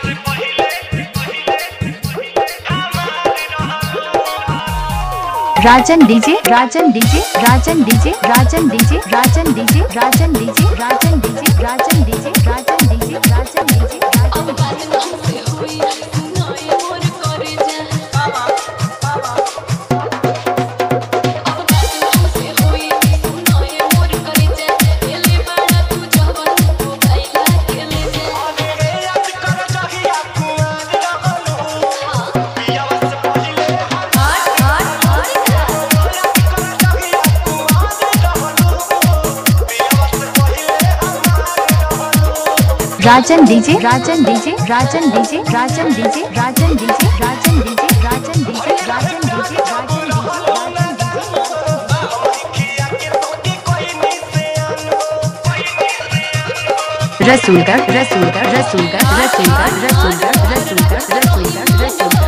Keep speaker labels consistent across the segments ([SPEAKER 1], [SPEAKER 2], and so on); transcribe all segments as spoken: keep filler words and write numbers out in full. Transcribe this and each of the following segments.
[SPEAKER 1] Rajan DJ Rajan DJ Rajan DJ Rajan DJ Rajan DJ Rajan DJ Rajan DJ Rajan DJ Rajan DJ Rajan DJ Rajan DJ Rajan DJ Rajan DJ Rajan DJ Rajan DJ Rajan DJ Rajan DJ Rajan DJ Rasulgarh Rasulgarh Rasulgarh Rasulgarh Rasulgarh Rasulgarh Rasulgarh Rasulgarh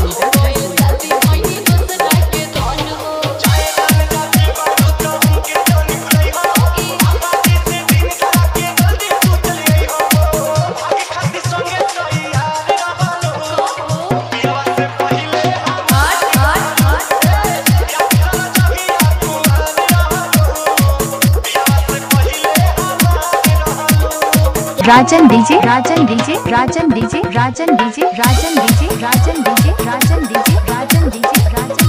[SPEAKER 1] Rajan DJ Rajan DJ Rajan DJ Rajan DJ Rajan DJ Rajan DJ Rajan DJ Rajan DJ Rajan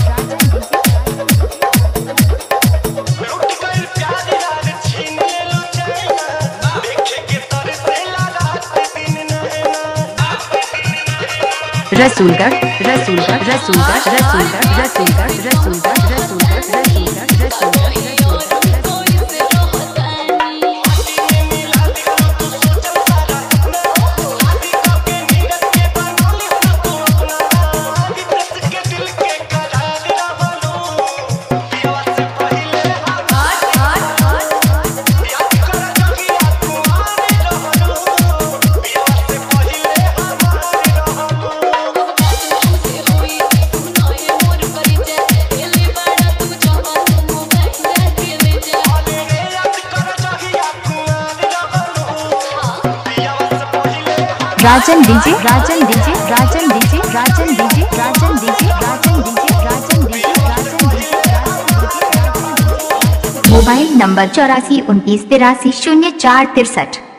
[SPEAKER 1] DJ Rasulgarh Rasulgarh Rasulgarh Rasulgarh Rasulgarh Rasulgarh Rasulgarh Rasulgarh Rasulgarh Rajan DJ Rajan DJ Rajan DJ Rajan DJ Rajan DJ Rajan DJ Rajan DJ Rajan DJ.
[SPEAKER 2] Mobile number चौरासी उनतीस तिरासी शून्य चार तिरसठ।